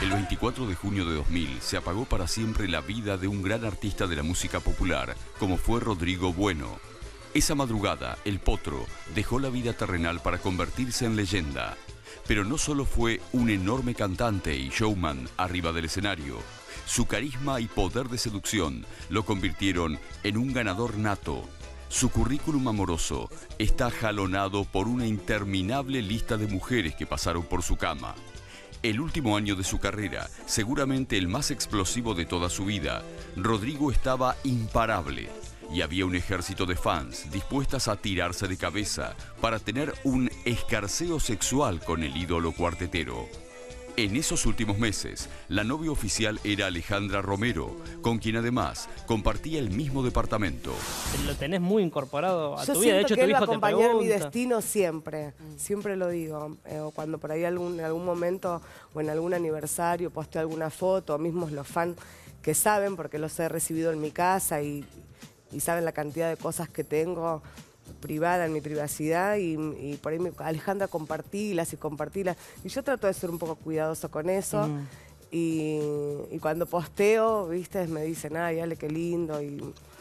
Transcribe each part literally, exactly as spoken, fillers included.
El veinticuatro de junio de dos mil se apagó para siempre la vida de un gran artista de la música popular, como fue Rodrigo Bueno. Esa madrugada, el Potro dejó la vida terrenal para convertirse en leyenda. Pero no solo fue un enorme cantante y showman arriba del escenario. Su carisma y poder de seducción lo convirtieron en un ganador nato. Su currículum amoroso está jalonado por una interminable lista de mujeres que pasaron por su cama. El último año de su carrera, seguramente el más explosivo de toda su vida, Rodrigo estaba imparable y había un ejército de fans dispuestas a tirarse de cabeza para tener un escarceo sexual con el ídolo cuartetero. En esos últimos meses, la novia oficial era Alejandra Romero, con quien además compartía el mismo departamento. Lo tenés muy incorporado a Yo tu vida, de hecho que tu él va a hijo te acompañar mi pregunta. destino siempre, siempre lo digo. Eh, o cuando por ahí algún, en algún momento o en algún aniversario posteo alguna foto, mismos los fans que saben, porque los he recibido en mi casa y, y saben la cantidad de cosas que tengo privada, en mi privacidad, y, y por ahí me, Alejandra, compartilas y compartilas. Y yo trato de ser un poco cuidadoso con eso. Mm. Y, y cuando posteo, viste, me dicen, ay, Ale, qué lindo. Y,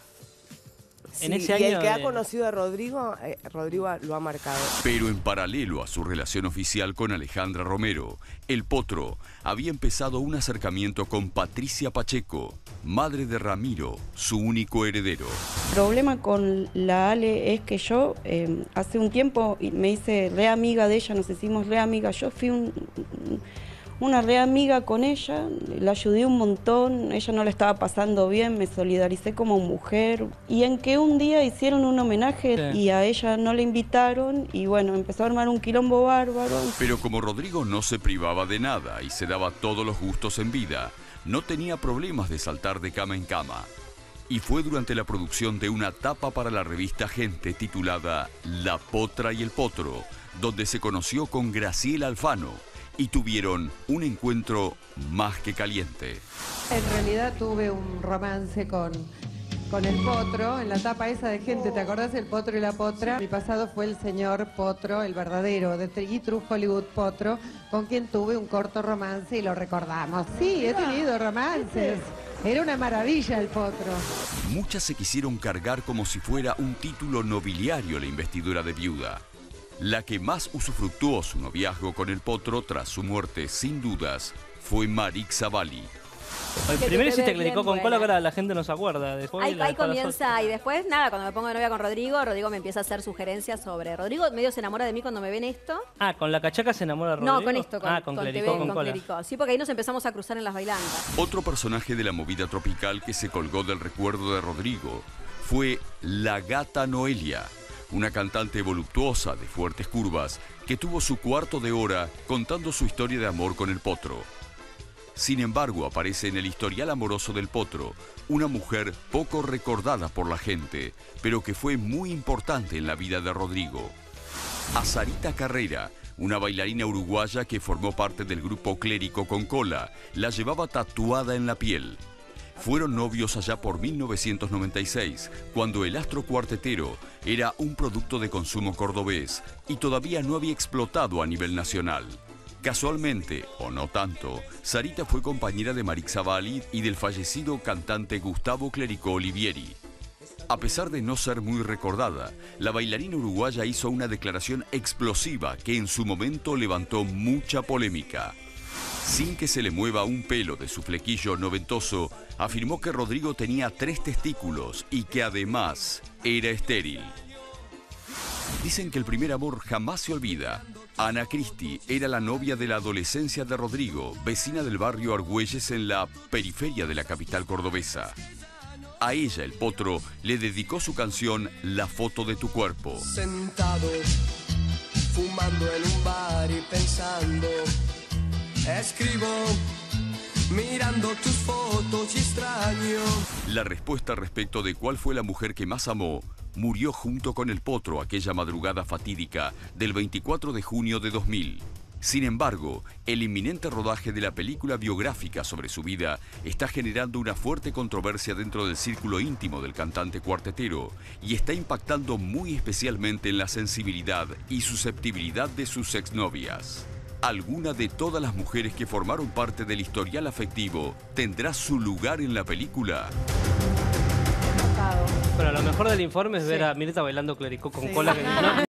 sí, en ese y año el que de... ha conocido a Rodrigo, eh, Rodrigo lo ha marcado. Pero en paralelo a su relación oficial con Alejandra Romero, el Potro había empezado un acercamiento con Patricia Pacheco, madre de Ramiro, su único heredero. El problema con la Ale es que yo eh, hace un tiempo me hice re amiga de ella, nos hicimos re amigas. Yo fui un, una re amiga con ella, la ayudé un montón, ella no la estaba pasando bien, me solidaricé como mujer. Y en que un día hicieron un homenaje sí. y a ella no la invitaron y bueno, empezó a armar un quilombo bárbaro. Pero como Rodrigo no se privaba de nada y se daba todos los gustos en vida, no tenía problemas de saltar de cama en cama. Y fue durante la producción de una tapa para la revista Gente titulada La Potra y el Potro, donde se conoció con Graciela Alfano y tuvieron un encuentro más que caliente. En realidad tuve un romance con, con el Potro, en la tapa esa de Gente, ¿te acordás? El Potro y la Potra. Mi pasado fue el señor Potro, el verdadero, de Tree True Hollywood Potro, con quien tuve un corto romance y lo recordamos. Sí, he tenido romances. Era una maravilla el Potro. Muchas se quisieron cargar como si fuera un título nobiliario la investidura de viuda. La que más usufructuó su noviazgo con el Potro tras su muerte, sin dudas, fue Marix Zavalli. Primero hiciste Clericó con cola, que ahora la gente no se acuerda. Después ahí ahí comienza, y después, nada, cuando me pongo de novia con Rodrigo, Rodrigo me empieza a hacer sugerencias sobre... Rodrigo medio se enamora de mí cuando me ven esto. Ah, ¿con la cachaca se enamora de Rodrigo? No, con esto, con, ah, con, con Clericó, T V, con, con cola. Clericó. Sí, porque ahí nos empezamos a cruzar en las bailantas. Otro personaje de la movida tropical que se colgó del recuerdo de Rodrigo fue la Gata Noelia, una cantante voluptuosa de fuertes curvas que tuvo su cuarto de hora contando su historia de amor con el Potro. Sin embargo, aparece en el historial amoroso del Potro una mujer poco recordada por la gente, pero que fue muy importante en la vida de Rodrigo. A Sarita Carrera, una bailarina uruguaya que formó parte del grupo Clérico con Cola, la llevaba tatuada en la piel. Fueron novios allá por mil novecientos noventa y seis, cuando el astro cuartetero era un producto de consumo cordobés y todavía no había explotado a nivel nacional. Casualmente, o no tanto, Sarita fue compañera de Marix Zavalli y del fallecido cantante Gustavo Clericó Olivieri. A pesar de no ser muy recordada, la bailarina uruguaya hizo una declaración explosiva que en su momento levantó mucha polémica. Sin que se le mueva un pelo de su flequillo noventoso, afirmó que Rodrigo tenía tres testículos y que además era estéril. Dicen que el primer amor jamás se olvida. Ana Cristi era la novia de la adolescencia de Rodrigo, vecina del barrio Argüelles en la periferia de la capital cordobesa. A ella, el Potro, le dedicó su canción La foto de tu cuerpo. Sentado, fumando en un bar y pensando, escribo, mirando tus fotos y extraño. La respuesta respecto de cuál fue la mujer que más amó murió junto con el Potro aquella madrugada fatídica del veinticuatro de junio de dos mil. Sin embargo, el inminente rodaje de la película biográfica sobre su vida está generando una fuerte controversia dentro del círculo íntimo del cantante cuartetero y está impactando muy especialmente en la sensibilidad y susceptibilidad de sus exnovias. ¿Alguna de todas las mujeres que formaron parte del historial afectivo tendrá su lugar en la película? Bueno, lo mejor del informe es ver a Mirta bailando clericó con Sí. cola que no,